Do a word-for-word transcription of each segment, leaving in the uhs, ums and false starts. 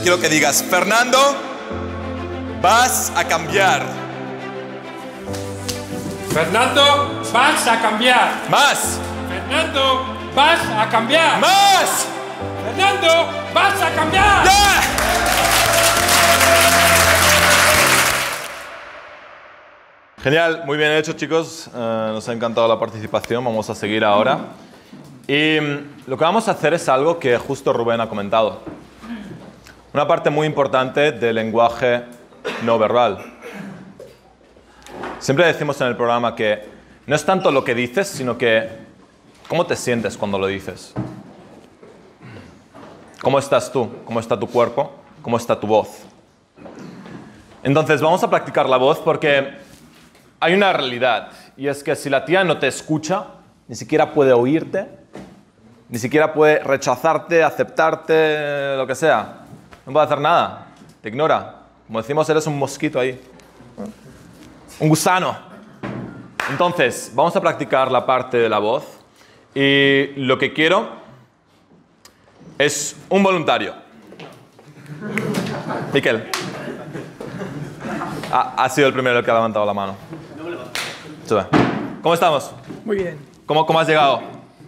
quiero que digas, Fernando, vas a cambiar. Fernando, vas a cambiar. Más. Fernando, vas a cambiar. Más. Fernando, vas a cambiar. ¡Ya! Genial, muy bien hecho, chicos. Uh, nos ha encantado la participación. Vamos a seguir ahora. Y lo que vamos a hacer es algo que justo Rubén ha comentado. Una parte muy importante del lenguaje no verbal. Siempre decimos en el programa que no es tanto lo que dices, sino que cómo te sientes cuando lo dices. ¿Cómo estás tú? ¿Cómo está tu cuerpo? ¿Cómo está tu voz? Entonces, vamos a practicar la voz porque hay una realidad. Y es que si la tía no te escucha, ni siquiera puede oírte, ni siquiera puede rechazarte, aceptarte, lo que sea. No puede hacer nada. Te ignora. Como decimos, eres un mosquito ahí. Un gusano. Entonces, vamos a practicar la parte de la voz. Y lo que quiero es un voluntario. Miquel. Ha, ha sido el primero el que ha levantado la mano. Sube. ¿Cómo estamos? Muy bien. ¿Cómo, cómo has llegado?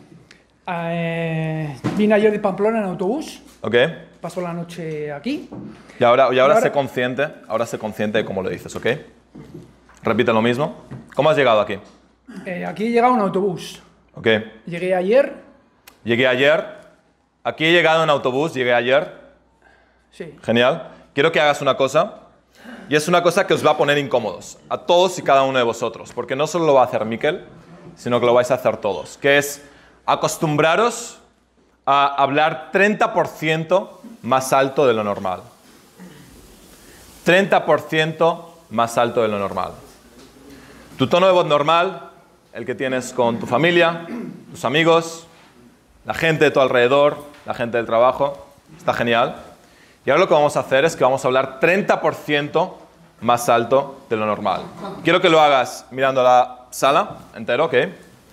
Eh, vine ayer de Pamplona en autobús. Ok. Paso la noche aquí. Y ahora, y ahora, ahora sé consciente, ahora sé consciente de cómo lo dices, ¿ok? Repite lo mismo. ¿Cómo has llegado aquí? Eh, aquí he llegado en autobús. Ok. Llegué ayer. Llegué ayer. Aquí he llegado en autobús, llegué ayer. Sí. Genial. Quiero que hagas una cosa. Y es una cosa que os va a poner incómodos. A todos y cada uno de vosotros. Porque no solo lo va a hacer Miquel, sino que lo vais a hacer todos. Que es acostumbraros a hablar treinta por ciento más alto de lo normal. treinta por ciento más alto de lo normal. Tu tono de voz normal, el que tienes con tu familia, tus amigos, la gente de tu alrededor, la gente del trabajo, está genial. Y ahora lo que vamos a hacer es que vamos a hablar treinta por ciento más alto de lo normal. Quiero que lo hagas mirando a la sala entero, ¿ok?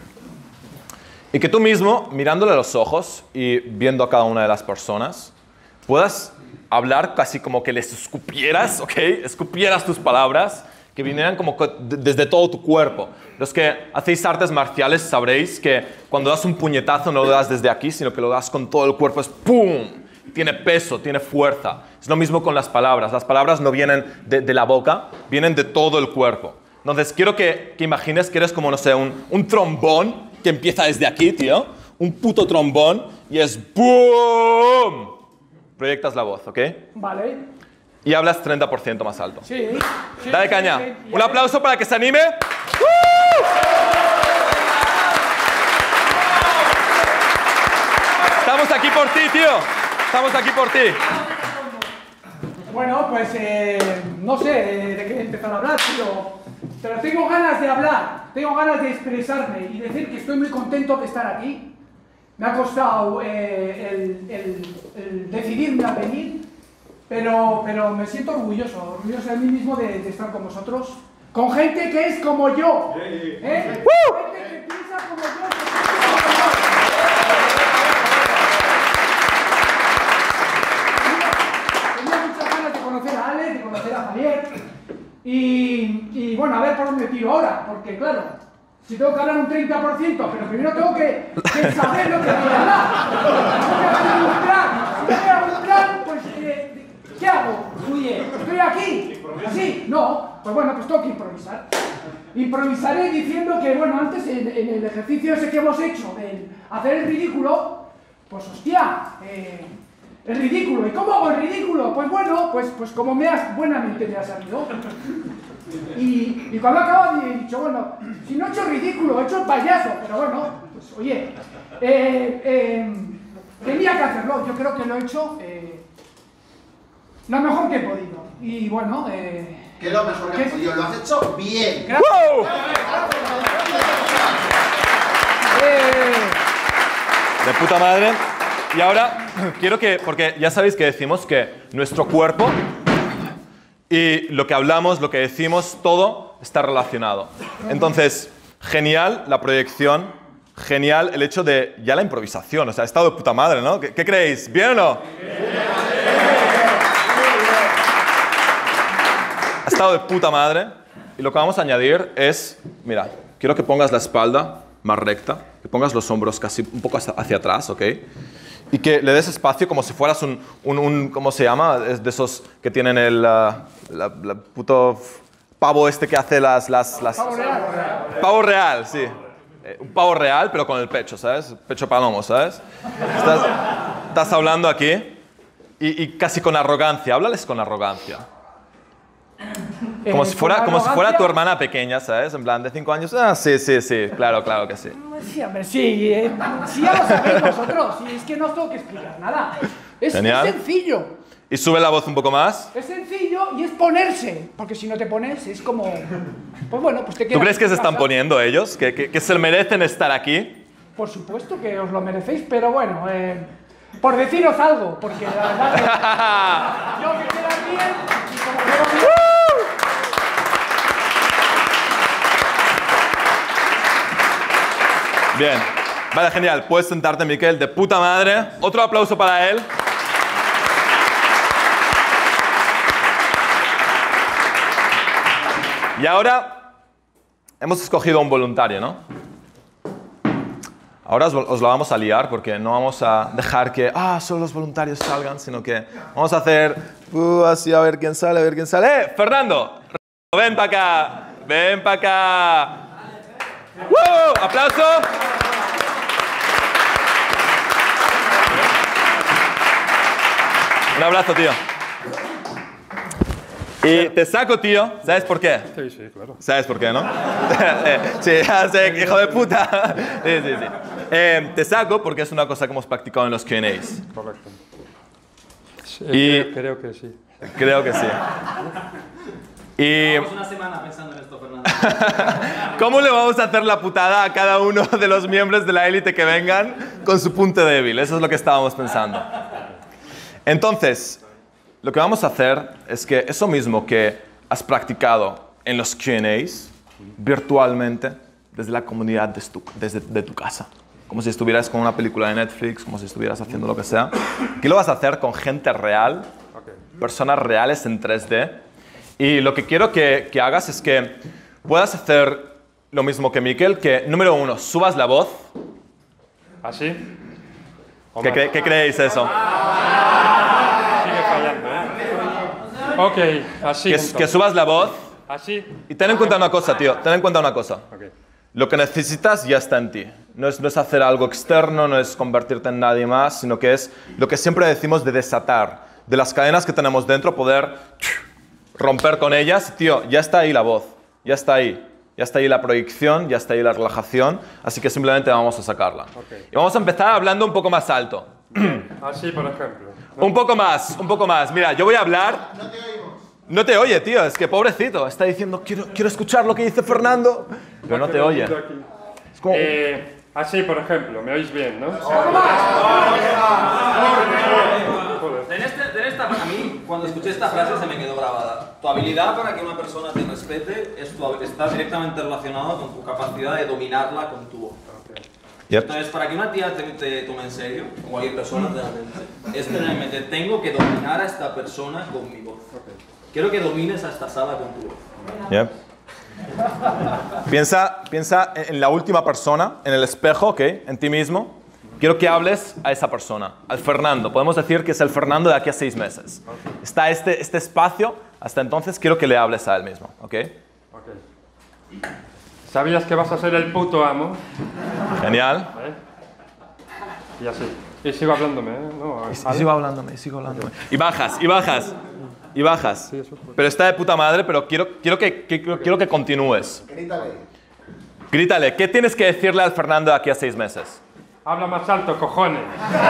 Y que tú mismo, mirándole a los ojos y viendo a cada una de las personas, puedas hablar casi como que les escupieras, ¿ok? Escupieras tus palabras, que vinieran como desde todo tu cuerpo. Los que hacéis artes marciales sabréis que cuando das un puñetazo no lo das desde aquí, sino que lo das con todo el cuerpo, es ¡pum! Tiene peso, tiene fuerza. Es lo mismo con las palabras. Las palabras no vienen de, de la boca, vienen de todo el cuerpo. Entonces, quiero que, que imagines que eres como, no sé, un, un trombón que empieza desde aquí, tío. Un puto trombón y es ¡boom! Proyectas la voz, ¿ok? Vale. Y hablas treinta por ciento más alto. Sí. sí Dale sí, caña. sí, sí. Un aplauso para que se anime. ¡Uh! Estamos aquí por ti, tío. Estamos aquí por ti. Bueno, pues eh, no sé de qué empezar a hablar, pero, pero tengo ganas de hablar, tengo ganas de expresarme y decir que estoy muy contento de estar aquí. Me ha costado eh, el, el, el decidirme a venir, pero, pero me siento orgulloso, orgulloso de mí mismo de, de estar con vosotros, con gente que es como yo, ¿eh? ¡Uh! Gente que piensa como yo, que piensa como yo. Tenía muchas ganas de conocer a Alex, de conocer a Javier, y, y bueno, a ver por dónde tiro ahora, porque claro, si tengo que hablar un treinta por ciento, pero primero tengo que, que saber lo que voy a hablar. Tengo que hacer un plan. Si no hago un plan, pues, eh, ¿qué hago? Oye, ¿estoy aquí? ¿Así? No. Pues bueno, pues tengo que improvisar. Improvisaré diciendo que, bueno, antes en, en el ejercicio ese que hemos hecho, de hacer el ridículo, pues hostia, eh, el ridículo. ¿Y cómo hago el ridículo? Pues bueno, pues, pues como me has, buenamente me ha salido. Y, y cuando he acabado he dicho, bueno, si no he hecho ridículo, he hecho el payaso, pero bueno, pues oye, eh, eh, tenía que hacerlo, yo creo que lo he hecho eh, lo mejor que he podido. Y bueno, eh, que lo mejor que has podido, lo has hecho bien. ¡Wow! eh, De puta madre. Y ahora quiero que, porque ya sabéis que decimos que nuestro cuerpo y lo que hablamos, lo que decimos, todo está relacionado. Entonces, genial la proyección, genial el hecho de ya la improvisación. O sea, ha estado de puta madre, ¿no? ¿Qué, qué creéis? ¿Bien o no? Ha estado de puta madre. Y lo que vamos a añadir es, mira, quiero que pongas la espalda más recta, que pongas los hombros casi un poco hacia atrás, ¿ok? Y que le des espacio como si fueras un, un, un ¿cómo se llama? Es de esos que tienen el uh, la, la puto pavo este que hace las... las, las... Pavo real. Pavo real, sí. Eh, un pavo real, pero con el pecho, ¿sabes? Pecho palomo, ¿sabes? Estás, estás hablando aquí y, y casi con arrogancia. Háblales con arrogancia. Como, Eh, si fuera, con como si fuera tu arrogancia- hermana pequeña, ¿sabes? En plan, de cinco años. Ah, sí, sí, sí. Claro, claro que sí. Sí, hombre, sí, eh, sí, ya lo sabéis vosotros. Sí, es que no os tengo que explicar nada. Es, Genial. es sencillo. Y sube la voz un poco más. Es sencillo y es ponerse. Porque si no te pones, es como. Pues bueno, pues te quedas. ¿Tú crees que en se están casa. poniendo ellos? ¿Que, que, que se merecen estar aquí? Por supuesto que os lo merecéis, pero bueno, eh, por deciros algo, porque la verdad que yo que queda bien y como quedo bien. Bien. Vale, genial. Puedes sentarte, Miquel, de puta madre. Otro aplauso para él. Y ahora hemos escogido a un voluntario, ¿no? Ahora os, os lo vamos a liar porque no vamos a dejar que ah, solo los voluntarios salgan, sino que vamos a hacer uh, así a ver quién sale, a ver quién sale. ¡Eh, Fernando! Ven para acá, ven para acá. ¡Woo! ¡Aplauso! Un abrazo, tío. Y te saco, tío. ¿Sabes por qué? Sí, sí, claro. ¿Sabes por qué, no? Sí, ya sé, hijo de puta. Sí, sí, sí. Eh, te saco porque es una cosa que hemos practicado en los Q and A's. Correcto. Sí, Y- creo, creo que sí. Creo que sí. Y Llevamos una semana pensando en esto, Fernando. ¿cómo le vamos a hacer la putada a cada uno de los miembros de la élite que vengan con su punto débil? Eso es lo que estábamos pensando. Entonces, lo que vamos a hacer es que eso mismo que has practicado en los Q and A's, virtualmente, desde la comunidad de tu, desde de tu casa. Como si estuvieras con una película de Netflix, como si estuvieras haciendo lo que sea. Aquí lo vas a hacer con gente real, Ok. personas reales en tres D. Y lo que quiero que, que hagas es que puedas hacer lo mismo que Miquel, que número uno, subas la voz. ¿Así? ¿O ¿Qué, más? cre- qué creéis eso? Sigue fallando, ¿eh? Ok, así. Que, entonces. que subas la voz. Así. Y ten en cuenta una cosa, tío. Ten en cuenta una cosa. Ok. Lo que necesitas ya está en ti. No es, no es hacer algo externo, no es convertirte en nadie más, sino que es lo que siempre decimos de desatar. De las cadenas que tenemos dentro, poder romper con ellas. Tío, ya está ahí la voz. Ya está ahí. Ya está ahí la proyección, ya está ahí la relajación. Así que simplemente vamos a sacarla. Ok. Y vamos a empezar hablando un poco más alto. Así, por ejemplo. Un poco más, un poco más. Mira, yo voy a hablar. No te oímos. No te oye, tío. Es que pobrecito. Está diciendo, quiero, quiero escuchar lo que dice Fernando. Pero no te oye. Es como... Eh, así, por ejemplo. ¿Me oís bien, no? En, este, en esta, a mí, cuando escuché esta frase, se me quedó grabada. Tu habilidad para que una persona te respete es tu, habi- está directamente relacionado con tu capacidad de dominarla con tu voz. Yep. Entonces, para que una tía te, te tome en serio, o cualquier persona realmente, es tener en mente, tengo que dominar a esta persona con mi voz. Quiero que domines a esta sala con tu voz. Yep. Piensa, piensa en la última persona, en el espejo, ¿ok? En ti mismo. Quiero que hables a esa persona, al Fernando. Podemos decir que es el Fernando de aquí a seis meses. Está este, este espacio, hasta entonces quiero que le hables a él mismo, ¿ok? Ok. ¿Sabías que vas a ser el puto amo? Genial. ¿Eh? Y así. Y sigo hablándome, ¿eh? No, Y ¿vale? sigo hablándome, y sigo hablándome. Y bajas, y bajas, y bajas. Sí, eso fue. Pero está de puta madre, pero quiero, quiero, que, que- quiero que continúes. Grítale. Grítale, ¿qué tienes que decirle al Fernando de aquí a seis meses? Habla más alto, cojones.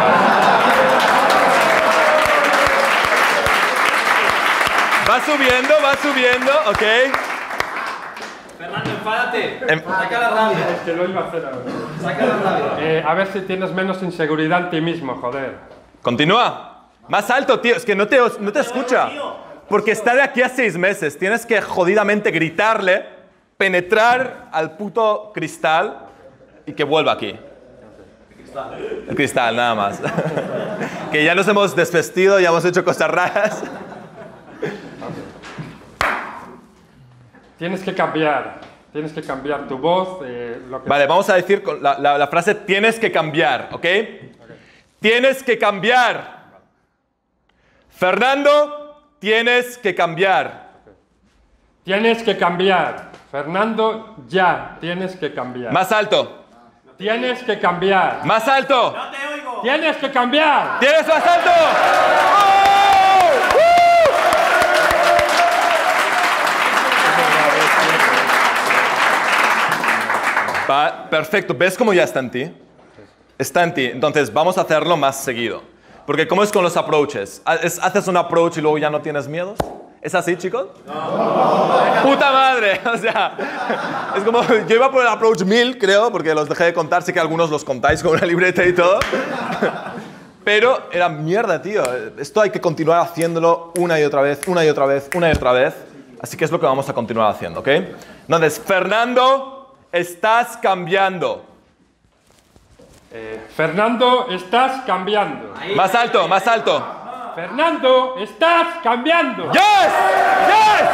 Va subiendo, va subiendo, ¿ok? Fernando, enfádate. Em- Saca la rabia. Es que lo iba a hacer ahora. Saca la rabia. Eh, a ver si tienes menos inseguridad en ti mismo, joder. Continúa. Más alto, tío. Es que no te, no te escucha. Porque está de aquí a seis meses. Tienes que jodidamente gritarle, penetrar al puto cristal y que vuelva aquí. El cristal, nada más. Que ya nos hemos desvestido, ya hemos hecho cosas raras. Tienes que cambiar. Tienes que cambiar tu voz. Eh, lo que... Vale, vamos a decir con la, la, la frase tienes que cambiar, ¿ok? okay. Tienes que cambiar. Fernando, tienes que cambiar. Okay. Tienes que cambiar. Fernando, ya. Tienes que cambiar. Más alto. Tienes que cambiar. Más alto. ¡No te oigo! Tienes que cambiar. ¿Tienes más alto? ¡Oh! ¡Uh! Va, perfecto. ¿Ves cómo ya está en ti? Está en ti. Entonces, vamos a hacerlo más seguido. Porque ¿cómo es con los approaches? ¿Haces un approach y luego ya no tienes miedos? ¿Es así, chicos? No. ¡Puta madre! O sea, es como... Yo iba por el approach mil, creo, porque los dejé de contar. Sé que algunos los contáis con una libreta y todo. Pero era mierda, tío. Esto hay que continuar haciéndolo una y otra vez, una y otra vez, una y otra vez. Así que es lo que vamos a continuar haciendo, ¿ok? Entonces, Fernando, estás cambiando. Eh, Fernando, estás cambiando. Ahí. Más alto, más alto. Fernando, estás cambiando. ¡Yes! ¡Yes!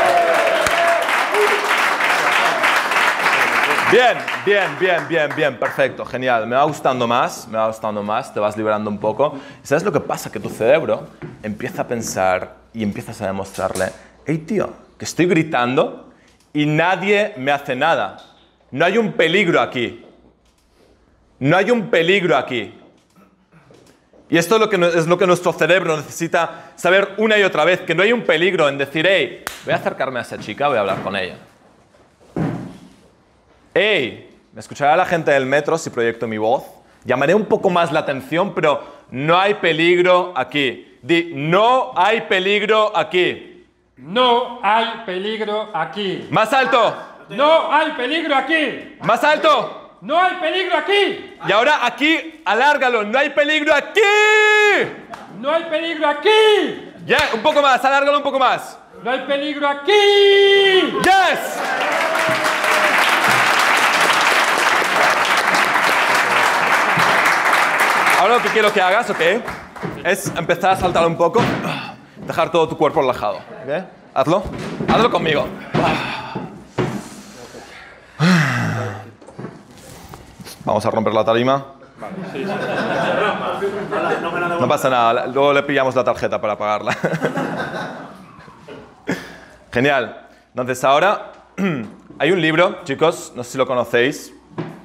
Bien, bien, bien, bien, bien, perfecto, genial. Me va gustando más, me va gustando más, te vas liberando un poco. ¿Sabes lo que pasa? Que tu cerebro empieza a pensar y empiezas a demostrarle, hey tío, que estoy gritando y nadie me hace nada. No hay un peligro aquí. No hay un peligro aquí. Y esto es lo, que, es lo que nuestro cerebro necesita saber una y otra vez, que no hay un peligro en decir, hey, voy a acercarme a esa chica, voy a hablar con ella. Hey, me escuchará la gente del metro si proyecto mi voz. Llamaré un poco más la atención, pero no hay peligro aquí. Di, no hay peligro aquí. No hay peligro aquí. Más alto. No hay peligro aquí. Más alto. ¡No hay peligro aquí! Y ahora aquí, alárgalo. ¡No hay peligro aquí! ¡No hay peligro aquí! Ya, un poco más, alárgalo un poco más. ¡No hay peligro aquí! ¡Yes! Ahora lo que quiero que hagas, ¿ok? Es empezar a saltar un poco. Dejar todo tu cuerpo relajado. ¿Ok? Hazlo. Hazlo conmigo. Vamos a romper la tarima. No pasa nada, luego le pillamos la tarjeta para pagarla. Genial. Entonces ahora hay un libro, chicos, no sé si lo conocéis,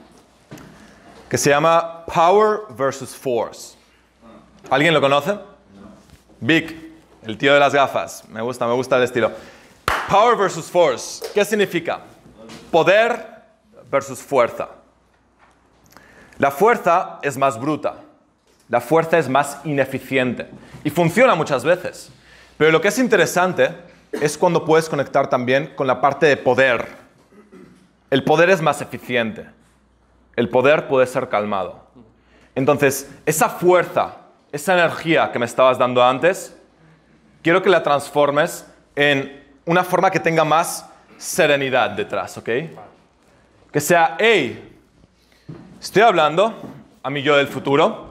que se llama Power versus Force. ¿Alguien lo conoce? Vic, el tío de las gafas. Me gusta, me gusta el estilo. Power versus Force. ¿Qué significa? Poder versus fuerza. La fuerza es más bruta, la fuerza es más ineficiente y funciona muchas veces. Pero lo que es interesante es cuando puedes conectar también con la parte de poder. El poder es más eficiente, el poder puede ser calmado. Entonces, esa fuerza, esa energía que me estabas dando antes, quiero que la transformes en una forma que tenga más serenidad detrás, ¿ok? Que sea, hey, estoy hablando a mi yo del futuro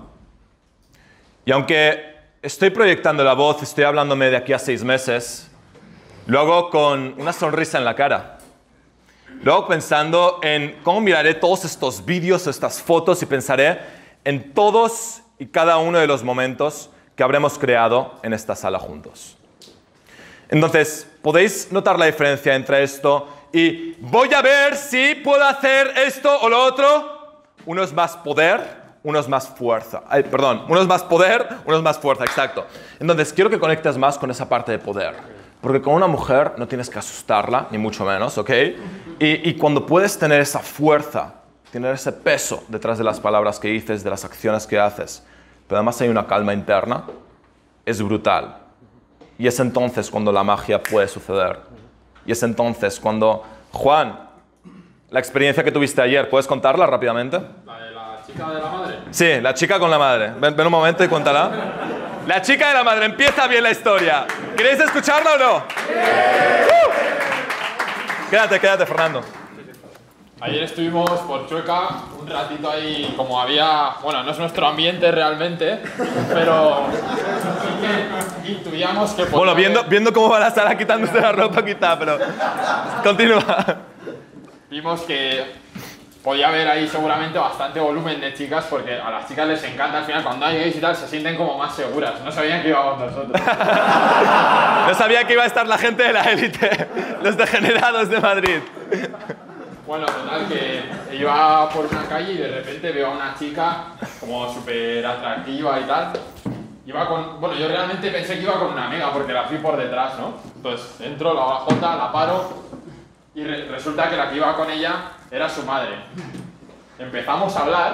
y aunque estoy proyectando la voz, estoy hablándome de aquí a seis meses, lo hago con una sonrisa en la cara. Lo hago pensando en cómo miraré todos estos vídeos, estas fotos y pensaré en todos y cada uno de los momentos que habremos creado en esta sala juntos. Entonces, ¿podéis notar la diferencia entre esto y voy a ver si puedo hacer esto o lo otro? Uno es más poder, uno es más fuerza. Ay, perdón, uno es más poder, uno es más fuerza, exacto. Entonces, quiero que conectes más con esa parte de poder. Porque con una mujer no tienes que asustarla, ni mucho menos, ¿ok? Y, y cuando puedes tener esa fuerza, tener ese peso detrás de las palabras que dices, de las acciones que haces, pero además hay una calma interna, es brutal. Y es entonces cuando la magia puede suceder. Y es entonces cuando, Juan, la experiencia que tuviste ayer, ¿puedes contarla rápidamente? ¿La de la chica de la madre? Sí, la chica con la madre. Ven, ven un momento y cuéntala. La chica de la madre, empieza bien la historia. ¿Queréis escucharla o no? ¡Sí! Uh. Quédate, quédate, Fernando. Ayer estuvimos por Chueca un ratito ahí, como había... Bueno, no es nuestro ambiente realmente, pero sí que intuíamos que... Bueno, viendo, haber... viendo cómo van a estar quitándose la ropa quizá, pero... Continúa. Vimos que podía haber ahí seguramente bastante volumen de chicas, porque a las chicas les encanta al final, cuando hay gays y tal, se sienten como más seguras. No sabían que íbamos nosotros. No sabía que iba a estar la gente de la élite, los degenerados de Madrid. Bueno, total, que iba por una calle y de repente veo a una chica como súper atractiva y tal. Iba con... Bueno, yo realmente pensé que iba con una amiga porque la fui por detrás, ¿no? Entonces entro, la bajota, la paro y re resulta que la que iba con ella era su madre. Empezamos a hablar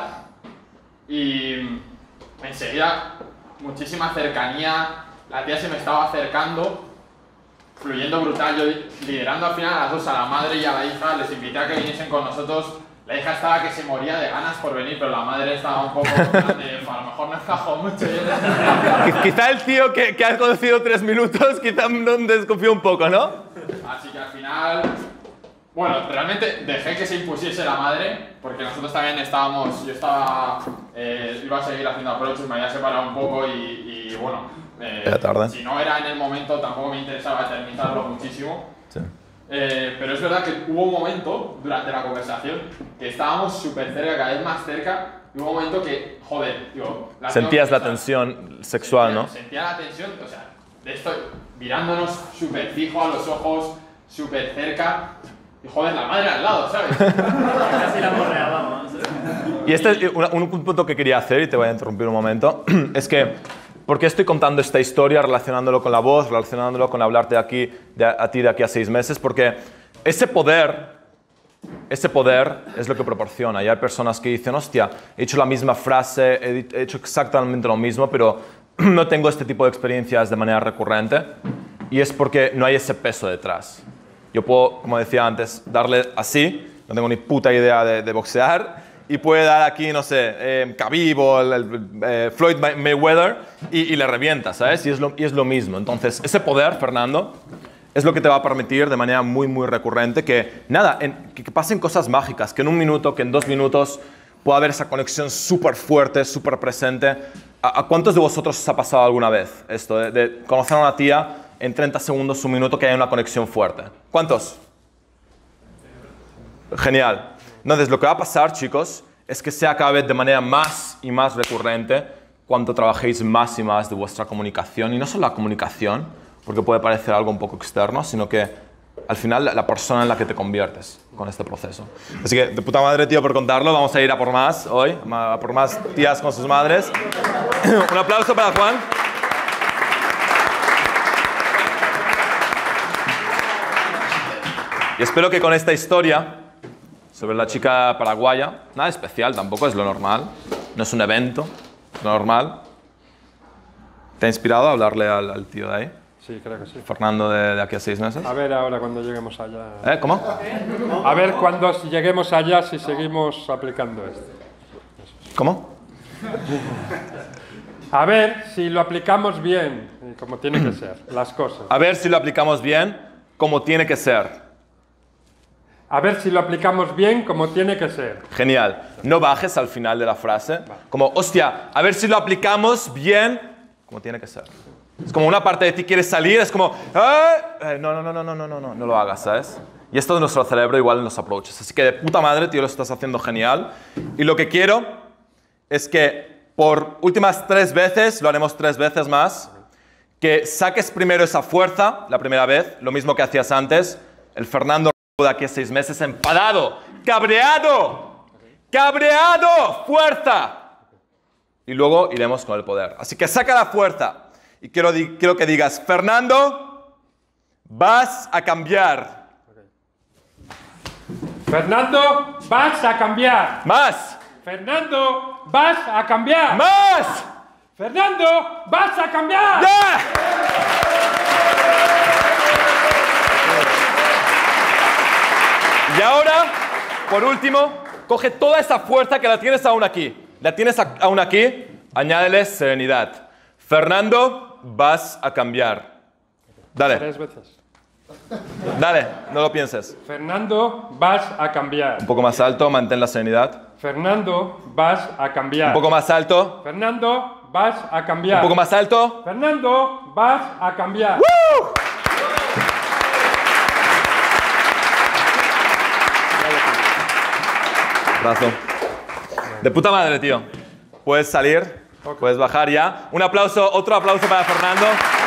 y enseguida muchísima cercanía, la tía se me estaba acercando, fluyendo brutal, yo liderando al final a las dos, a la madre y a la hija, les invité a que viniesen con nosotros. La hija estaba que se moría de ganas por venir, pero la madre estaba un poco de, a lo mejor no encajó mucho. Quizá el tío que, que has conocido tres minutos, quizá no desconfío un poco, ¿no? Así que al final, bueno, realmente dejé que se impusiese la madre, porque nosotros también estábamos, yo estaba, eh, iba a seguir haciendo approaches, me había separado un poco y, y bueno, eh, tarde. si no era en el momento tampoco me interesaba eternizarlo muchísimo. Sí. Eh, pero es verdad que hubo un momento durante la conversación que estábamos súper cerca, cada vez más cerca, y hubo un momento que, joder, digo... La Sentías la pensar, tensión sexual, sentía, ¿no? Sentía la tensión, o sea, de esto, mirándonos súper fijo a los ojos, súper cerca, y joder, la madre al lado, ¿sabes? Casi la morreábamos. Y este es un, un punto que quería hacer, y te voy a interrumpir un momento, es que, ¿por qué estoy contando esta historia, relacionándolo con la voz, relacionándolo con hablarte de aquí, de, a ti de aquí a seis meses? Porque ese poder, ese poder es lo que proporciona. Y hay personas que dicen, hostia, he hecho la misma frase, he, he hecho exactamente lo mismo, pero no tengo este tipo de experiencias de manera recurrente. Y es porque no hay ese peso detrás. Yo puedo, como decía antes, darle así, no tengo ni puta idea de, de boxear, y puede dar aquí, no sé, eh, Khabib o el, el, eh, Floyd Mayweather y, y le revienta, ¿sabes? Y es, lo, y es lo mismo. Entonces, ese poder, Fernando, es lo que te va a permitir de manera muy, muy recurrente que, nada, en, que, que pasen cosas mágicas, que en un minuto, que en dos minutos pueda haber esa conexión súper fuerte, súper presente. ¿A, ¿A cuántos de vosotros os ha pasado alguna vez esto, de, de conocer a una tía en treinta segundos, un minuto, que haya una conexión fuerte? ¿Cuántos? Genial. Entonces, lo que va a pasar, chicos, es que sea cada vez de manera más y más recurrente cuanto trabajéis más y más de vuestra comunicación. Y no solo la comunicación, porque puede parecer algo un poco externo, sino que al final la persona en la que te conviertes con este proceso. Así que, de puta madre, tío, por contarlo. Vamos a ir a por más hoy, a por más tías con sus madres. Un aplauso para Juan. Y espero que con esta historia sobre la chica paraguaya, nada especial, tampoco es lo normal, no es un evento, es lo normal. ¿Te ha inspirado a hablarle al, al tío de ahí? Sí, creo que sí. Fernando, de, de aquí a seis meses. A ver ahora cuando lleguemos allá. ¿Eh? ¿Cómo? A ver cuando lleguemos allá si seguimos aplicando esto. ¿Cómo? A ver si lo aplicamos bien, como tiene que ser, las cosas. A ver si lo aplicamos bien, como tiene que ser. A ver si lo aplicamos bien como tiene que ser. Genial. No bajes al final de la frase. Como, hostia, a ver si lo aplicamos bien como tiene que ser. Es como una parte de ti quiere salir, es como, eh, no, no, no, no, no, no, no, no, no lo hagas, ¿sabes? Y esto es nuestro cerebro igual en los approaches. Así que de puta madre, tío, lo estás haciendo genial. Y lo que quiero es que por últimas tres veces, lo haremos tres veces más, que saques primero esa fuerza, la primera vez, lo mismo que hacías antes, el Fernando de aquí a seis meses, enfadado, cabreado, cabreado, fuerza. Y luego iremos con el poder. Así que saca la fuerza. Y quiero, quiero que digas, Fernando, vas a cambiar. Fernando, vas a cambiar. Más. Fernando, vas a cambiar. Más. Fernando, vas a cambiar. ¡Ya! Y ahora, por último, coge toda esa fuerza que la tienes aún aquí. La tienes aún aquí, añádele serenidad. Fernando, vas a cambiar. Dale. Tres veces. Dale, no lo pienses. Fernando, vas a cambiar. Un poco más alto, mantén la serenidad. Fernando, vas a cambiar. Un poco más alto. Fernando, vas a cambiar. Un poco más alto. Fernando, vas a cambiar. ¡Woo! Brazo. De puta madre, tío. Puedes salir, okay. Puedes bajar ya. Un aplauso, otro aplauso para Fernando.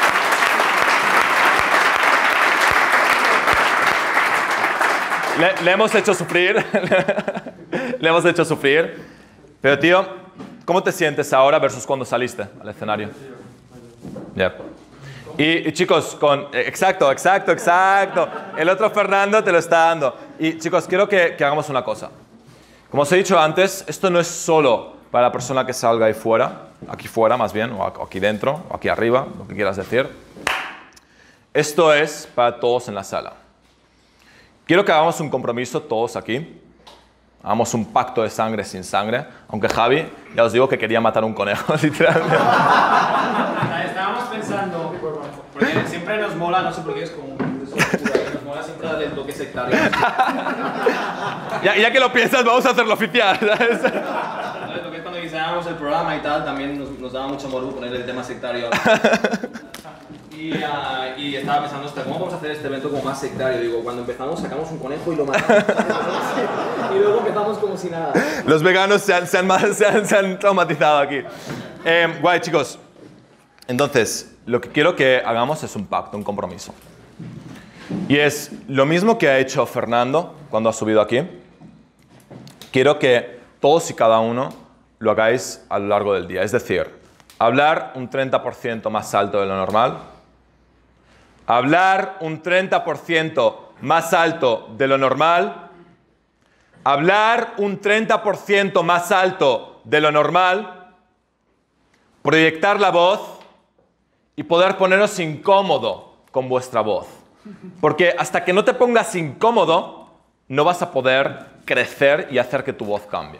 Le, le hemos hecho sufrir. Le hemos hecho sufrir. Pero, tío, ¿cómo te sientes ahora versus cuando saliste al escenario? Yeah. Y, y chicos, con... Exacto, exacto, exacto. El otro Fernando te lo está dando. Y chicos, quiero que, que hagamos una cosa. Como os he dicho antes, esto no es solo para la persona que salga ahí fuera, aquí fuera más bien, o aquí dentro, o aquí arriba, lo que quieras decir. Esto es para todos en la sala. Quiero que hagamos un compromiso todos aquí. Hagamos un pacto de sangre sin sangre. Aunque Javi, ya os digo que quería matar un conejo, literalmente. Estábamos pensando, porque siempre nos mola, no sé por qué es como... Nos mola siempre darle el toque sectario. ya, ya que lo piensas, vamos a hacerlo oficial, ¿sabes? Lo que es cuando diseñábamos el programa y tal, también nos, nos daba mucho morbo poner el tema sectario. Y, uh, y estaba pensando, ¿cómo vamos a hacer este evento como más sectario? Digo, cuando empezamos sacamos un conejo y lo matamos. Y luego empezamos como si nada. Los veganos se han, se han, se han, se han traumatizado aquí. Eh, guay, chicos. Entonces, lo que quiero que hagamos es un pacto, un compromiso. Y es lo mismo que ha hecho Fernando cuando ha subido aquí. Quiero que todos y cada uno lo hagáis a lo largo del día. Es decir, hablar un treinta por ciento más alto de lo normal. Hablar un treinta por ciento más alto de lo normal. Hablar un treinta por ciento más alto de lo normal. Proyectar la voz y poder poneros incómodo con vuestra voz. Porque hasta que no te pongas incómodo, no vas a poder crecer y hacer que tu voz cambie.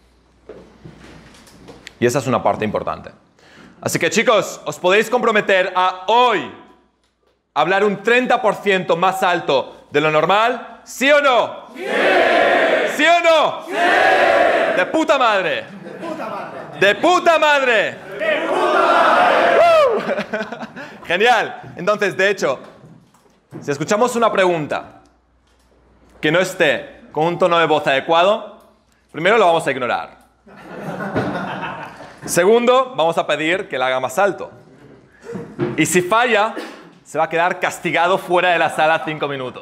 Y esa es una parte importante. Así que chicos, os podéis comprometer a hoy hablar un treinta por ciento más alto de lo normal, ¿sí o no? ¡Sí! ¿Sí o no? ¡Sí! ¡De puta madre! ¡De puta madre! ¡De puta madre! ¡De puta madre! ¡Uh! Genial. Entonces, de hecho, si escuchamos una pregunta que no esté con un tono de voz adecuado, primero lo vamos a ignorar. Segundo, vamos a pedir que la haga más alto. Y si falla, se va a quedar castigado fuera de la sala cinco minutos.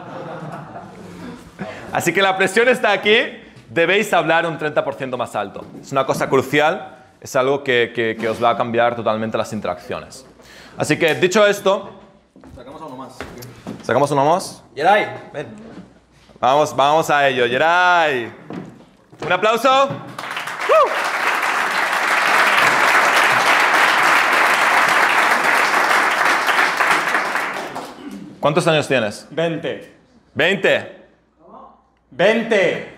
Así que la presión está aquí. Debéis hablar un treinta por ciento más alto. Es una cosa crucial. Es algo que, que, que os va a cambiar totalmente las interacciones. Así que, dicho esto... Sacamos a uno más. ¿Sacamos uno más? Yeray, ven. Vamos, vamos a ello. Yeray. Un aplauso. ¡Uh! ¿Cuántos años tienes? veinte. ¿veinte? veinte.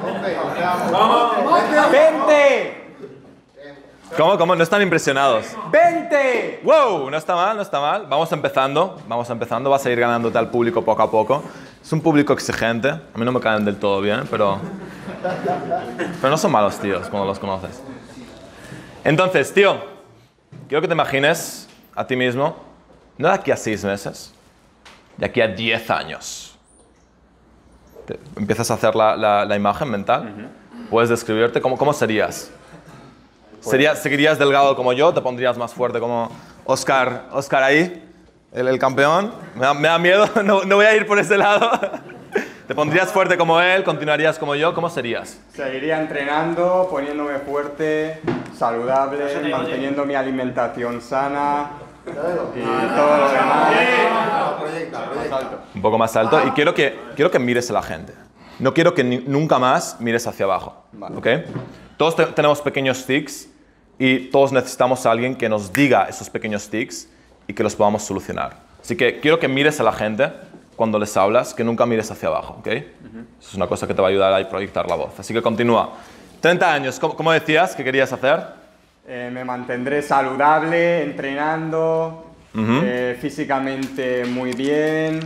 veinte. ¿Cómo? ¿Cómo? No están impresionados. veinte. ¡Wow! No está mal, no está mal. Vamos empezando, vamos empezando. Vas a ir ganándote al público poco a poco. Es un público exigente. A mí no me caen del todo bien, pero... Pero no son malos tíos cuando los conoces. Entonces, tío, quiero que te imagines a ti mismo, no de aquí a seis meses, de aquí a diez años. Te empiezas a hacer la, la, la imagen mental. Uh-huh. Puedes describirte. ¿Cómo, cómo serías? ¿Serías? ¿Seguirías delgado como yo? ¿Te pondrías más fuerte como Oscar, Oscar ahí? El, el campeón. Me da, me da miedo. No, no voy a ir por ese lado. ¿Te pondrías fuerte como él? ¿Continuarías como yo? ¿Cómo serías? Seguiría entrenando, poniéndome fuerte, saludable, manteniendo mi alimentación sana y todo lo demás. Un poco más alto. Y quiero que, quiero que mires a la gente. No quiero que ni, nunca más mires hacia abajo. Vale. ¿Okay? Todos te, tenemos pequeños tics y todos necesitamos a alguien que nos diga esos pequeños tics y que los podamos solucionar. Así que quiero que mires a la gente cuando les hablas, que nunca mires hacia abajo. ¿Okay? Uh-huh. Eso es una cosa que te va a ayudar a proyectar la voz. Así que continúa. treinta años. ¿Cómo, cómo decías que querías hacer? Eh, me mantendré saludable, entrenando, uh-huh. eh, físicamente muy bien,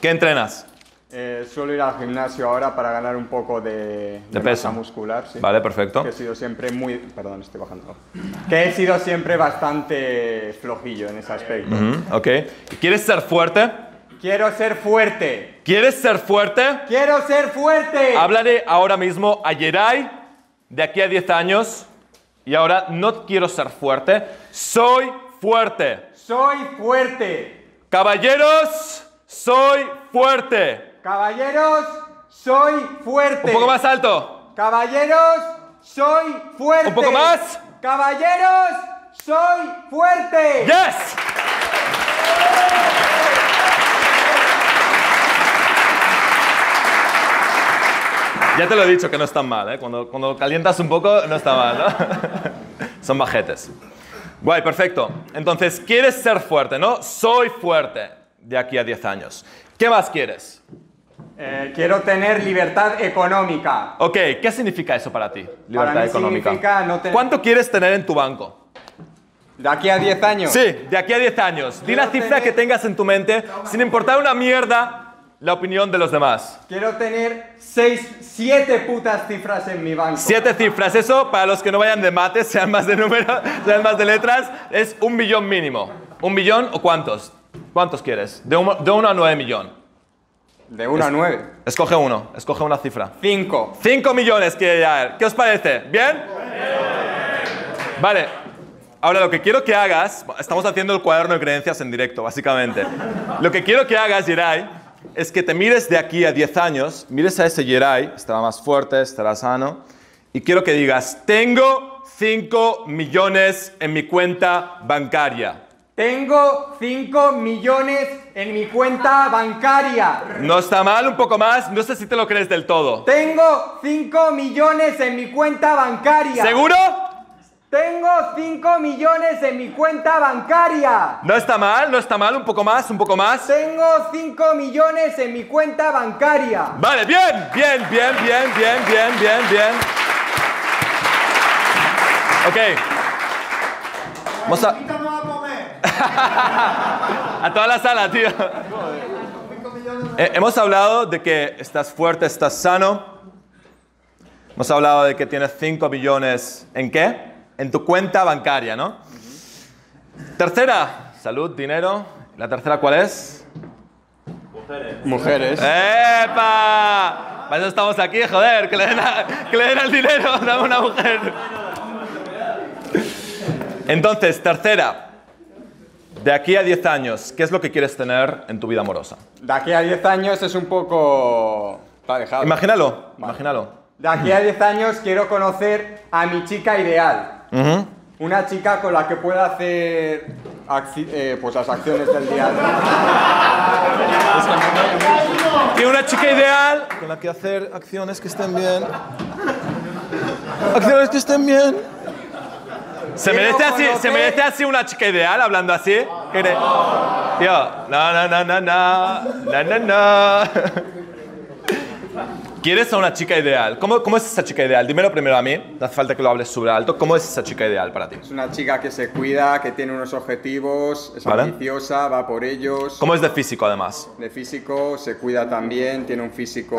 ¿Qué entrenas? Eh, suelo ir al gimnasio ahora para ganar un poco de, De de peso. masa muscular. Sí. Vale, perfecto. Que he sido siempre muy... Perdón, estoy bajando. Que he sido siempre bastante flojillo en ese aspecto. Ujú, ok. ¿Quieres ser fuerte? Quiero ser fuerte. ¿Quieres ser fuerte? ¡Quiero ser fuerte! Háblale ahora mismo a Yeray de aquí a diez años. Y ahora no quiero ser fuerte. Soy fuerte. Soy fuerte. Caballeros, soy fuerte. Caballeros, soy fuerte. Un poco más alto. Caballeros, soy fuerte. Un poco más. Caballeros, soy fuerte. Yes. Ya te lo he dicho que no es tan mal, ¿eh? Cuando, cuando calientas un poco no está mal, ¿no? Son bajetes. Guay, perfecto. Entonces, quieres ser fuerte, ¿no? Soy fuerte de aquí a diez años. ¿Qué más quieres? Eh, quiero tener libertad económica. Ok, ¿qué significa eso para ti? Libertad Para mí económica. significa no tener- ¿Cuánto quieres tener en tu banco? ¿De aquí a diez años? Sí, de aquí a diez años. Di la Quiero cifra tener- que tengas en tu mente, sin importar una mierda la opinión de los demás. Quiero tener seis, siete putas cifras en mi banco. Siete cifras. Eso, para los que no vayan de mates, sean más de números, sean más de letras, es un millón mínimo. ¿Un millón o cuántos? ¿Cuántos quieres? De uno, de uno a nueve millón. De uno a nueve. Escoge uno, escoge una cifra. Cinco. Cinco millones quiere ya. ¿Qué os parece? ¿Bien? Vale. Ahora lo que quiero que hagas, estamos haciendo el cuaderno de creencias en directo, básicamente. Lo que quiero que hagas, Yeray, es que te mires de aquí a diez años, mires a ese Yeray, estará más fuerte, estará sano, y quiero que digas, tengo cinco millones en mi cuenta bancaria. Tengo cinco millones en mi cuenta bancaria. No está mal, un poco más, no sé si te lo crees del todo. Tengo cinco millones en mi cuenta bancaria. ¿Seguro? Tengo cinco millones en mi cuenta bancaria. No está mal, no está mal, un poco más, un poco más. Tengo cinco millones en mi cuenta bancaria. Vale, bien, bien, bien, bien, bien, bien, bien, bien. Ok. Vamos a... a toda la sala, tío. Eh, hemos hablado de que estás fuerte, estás sano. Hemos hablado de que tienes cinco millones ¿en qué? En tu cuenta bancaria, ¿no? Tercera, salud, dinero. ¿La tercera cuál es? Mujeres. ¡Epa! Para eso estamos aquí, joder, que le den, a- que le den el dinero, dame una mujer. Entonces, tercera, de aquí a diez años, ¿qué es lo que quieres tener en tu vida amorosa? De aquí a diez años es un poco... Está dejado. Imagínalo, imagínalo. De aquí a diez años quiero conocer a mi chica ideal. Ujú. Una chica con la que pueda hacer acci- eh, pues las acciones del día a día. Y una chica ideal con la que hacer acciones que estén bien. Acciones que estén bien. ¿Se Quiero merece, así, ¿Se conocer- merece así una chica ideal hablando así? ¿Qué cree? Tío, no, no, no, no, no, no, no, no. ¿Quieres a una chica ideal? ¿Cómo, ¿Cómo es esa chica ideal? Dímelo primero a mí, no hace falta que lo hables súper alto. ¿Cómo es esa chica ideal para ti? Es una chica que se cuida, que tiene unos objetivos, es Vale. ambiciosa, va por ellos. ¿Cómo es de físico además? De físico, se cuida también, tiene un físico...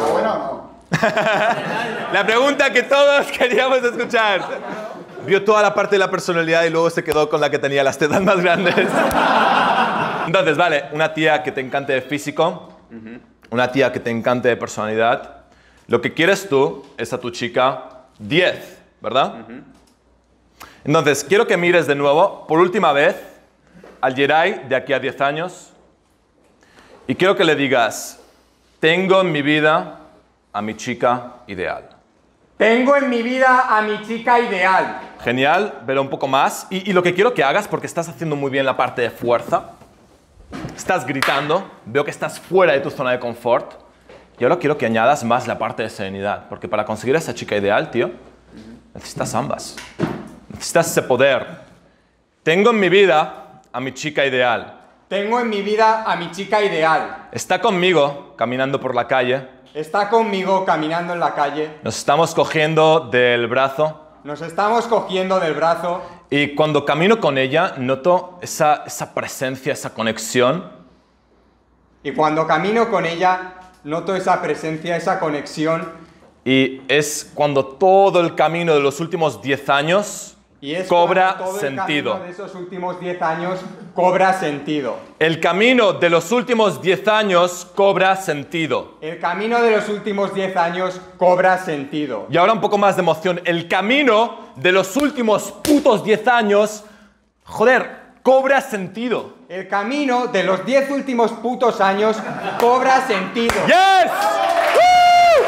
La pregunta que todos queríamos escuchar. Vio toda la parte de la personalidad y luego se quedó con la que tenía las tetas más grandes. Entonces, vale, una tía que te encante de físico, una tía que te encante de personalidad. Lo que quieres tú es a tu chica diez, ¿verdad? Entonces, quiero que mires de nuevo, por última vez, al Yeray de aquí a diez años. Y quiero que le digas, tengo en mi vida a mi chica ideal. Tengo en mi vida a mi chica ideal. Genial, pero un poco más. Y, y lo que quiero que hagas, porque estás haciendo muy bien la parte de fuerza, estás gritando, veo que estás fuera de tu zona de confort, y ahora quiero que añadas más la parte de serenidad, porque para conseguir a esa chica ideal, tío, necesitas ambas. Necesitas ese poder. Tengo en mi vida a mi chica ideal. Tengo en mi vida a mi chica ideal. Está conmigo caminando por la calle. Está conmigo caminando en la calle. Nos estamos cogiendo del brazo. Nos estamos cogiendo del brazo. Y cuando camino con ella, noto esa, esa presencia, esa conexión. Y cuando camino con ella, noto esa presencia, esa conexión. Y es cuando todo el camino de los últimos diez años Y es cobra todo sentido. El camino de esos últimos diez años cobra sentido. El camino de los últimos diez años cobra sentido. El camino de los últimos diez años cobra sentido. Y ahora un poco más de emoción. El camino de los últimos putos diez años, joder, cobra sentido. El camino de los diez últimos putos años cobra sentido. ¡Yes! ¡Woo!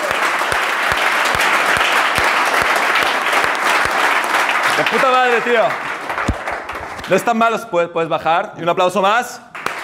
De puta madre, tío. No están malos, puedes, puedes bajar. Y un aplauso más.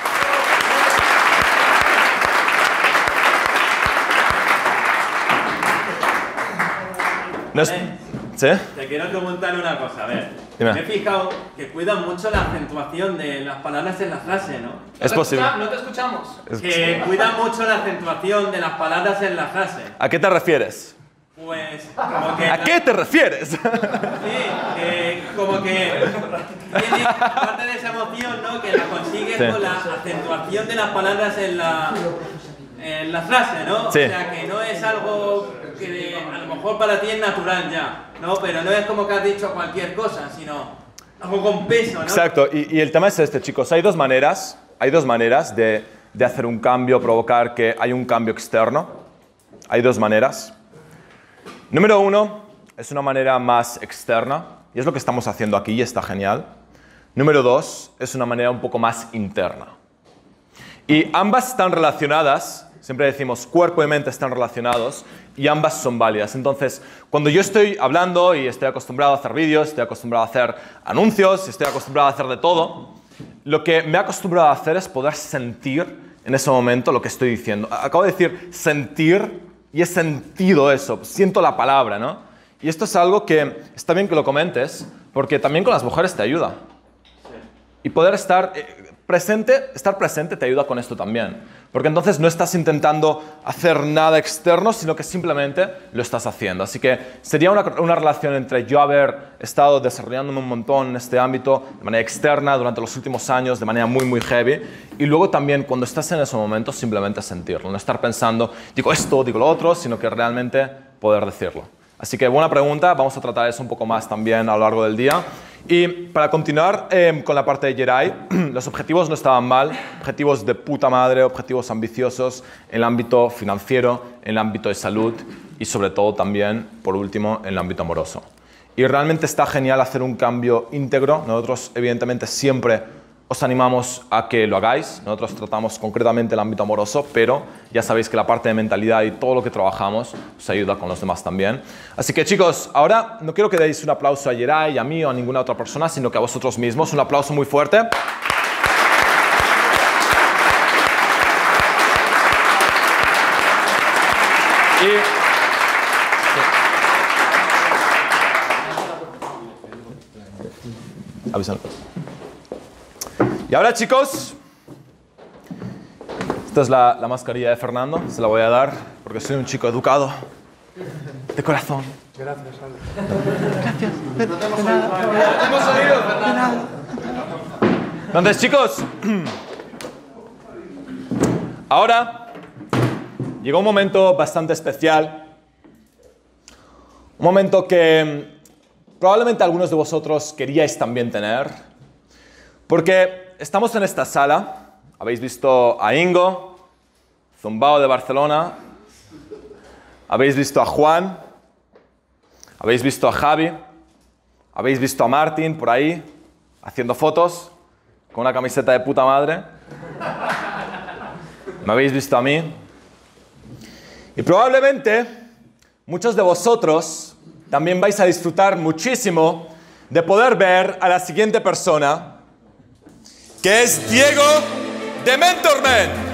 No es... ¿Sí? Te quiero preguntar una cosa, a ver. Dime. Me he fijado que cuidan mucho la acentuación de las palabras en la frase, ¿no? Es posible. No te escuchamos. Es- Que cuidan mucho la acentuación de las palabras en la frase. ¿A qué te refieres? Pues, como que... ¿A qué te refieres? Sí, que como que tiene parte de esa emoción, ¿no? Que la consigues Sí. con la acentuación de las palabras en la, en la frase, ¿no? Sí. O sea, que no es algo que a lo mejor para ti es natural ya, ¿no? Pero no es como que has dicho cualquier cosa, sino algo con peso, ¿no? Exacto, y, y el tema es este, chicos. Hay dos maneras, hay dos maneras de, de hacer un cambio, provocar que hay un cambio externo. Hay dos maneras. Número uno, es una manera más externa, y es lo que estamos haciendo aquí y está genial. Número dos, es una manera un poco más interna. Y ambas están relacionadas, siempre decimos cuerpo y mente están relacionados, y ambas son válidas. Entonces, cuando yo estoy hablando y estoy acostumbrado a hacer vídeos, estoy acostumbrado a hacer anuncios, estoy acostumbrado a hacer de todo, lo que me he acostumbrado a hacer es poder sentir en ese momento lo que estoy diciendo. Acabo de decir sentir, y he sentido eso, siento la palabra, ¿no? Y esto es algo que está bien que lo comentes, porque también con las mujeres te ayuda. Y poder estar eh, presente, estar presente te ayuda con esto también. Porque entonces no estás intentando hacer nada externo, sino que simplemente lo estás haciendo. Así que sería una, una relación entre yo haber estado desarrollándome un montón en este ámbito de manera externa durante los últimos años, de manera muy, muy heavy. Y luego también cuando estás en ese momento, simplemente sentirlo. No estar pensando, digo esto, digo lo otro, sino que realmente poder decirlo. Así que buena pregunta, vamos a tratar eso un poco más también a lo largo del día. Y para continuar eh, con la parte de Jedi, los objetivos no estaban mal, objetivos de puta madre, objetivos ambiciosos en el ámbito financiero, en el ámbito de salud y sobre todo también, por último, en el ámbito amoroso. Y realmente está genial hacer un cambio íntegro. Nosotros, evidentemente, siempre os animamos a que lo hagáis. Nosotros tratamos concretamente el ámbito amoroso, pero ya sabéis que la parte de mentalidad y todo lo que trabajamos os ayuda con los demás también. Así que, chicos, ahora no quiero que deis un aplauso a Yeray, a mí o a ninguna otra persona, sino que a vosotros mismos. Un aplauso muy fuerte. Y... Avísalo. Y ahora, chicos, esta es la, la mascarilla de Fernando, se la voy a dar porque soy un chico educado, de corazón. Gracias, Ale. No te hemos oído. Hemos oído, Fernando. Entonces, chicos, ahora llegó un momento bastante especial, un momento que probablemente algunos de vosotros queríais también tener, porque estamos en esta sala, habéis visto a Ingo, Zumbao de Barcelona, habéis visto a Juan, habéis visto a Javi, habéis visto a Martín por ahí haciendo fotos con una camiseta de puta madre, me habéis visto a mí y probablemente muchos de vosotros también vais a disfrutar muchísimo de poder ver a la siguiente persona, que es Diego de Mentormen.